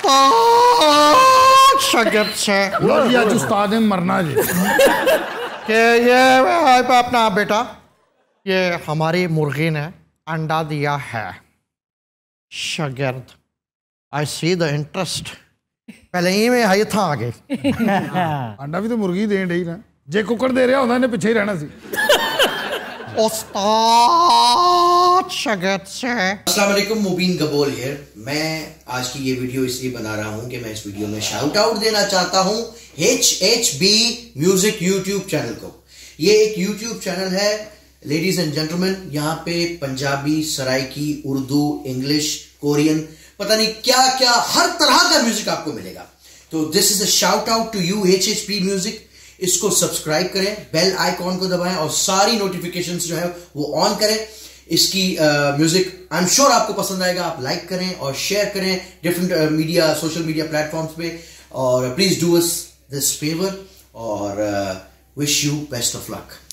उस्ताद शागिर्द से आज उस्ताद ने मरना जी कि ये अपना बेटा, ये हमारी मुर्गी ने अंडा दिया है। शागिर्द, आई सी द इंटरेस्ट। पहले ही में हाई था आगे अंडा भी तो मुर्गी दें रही ना, जे कुकड़ दे रहा होता इन्हें पिछे ही रहना सी। उस्ताद शागिर्द से। अस्सलाम वालेकुम, मुबीन गबोल हियर। मैं आज की ये वीडियो इसलिए बना रहा हूँ कि मैं इस वीडियो में शाउट आउट देना चाहता हूँ HHB म्यूजिक यूट्यूब चैनल को। ये एक यूट्यूब चैनल है लेडीज एंड जेंटलमैन। यहाँ पे पंजाबी, सराइकी, उर्दू, इंग्लिश, कोरियन, पता नहीं क्या क्या हर तरह का म्यूजिक आपको मिलेगा। तो this is a shout out to you HHB music. इसको सब्सक्राइब करें, बेल आइकॉन को दबाएं और सारी नोटिफिकेशंस जो है वो ऑन करें। इसकी म्यूजिक आई एम श्योर आपको पसंद आएगा। आप लाइक करें और शेयर करें different media, social media platforms पे। और please do us this favour और wish you best of luck.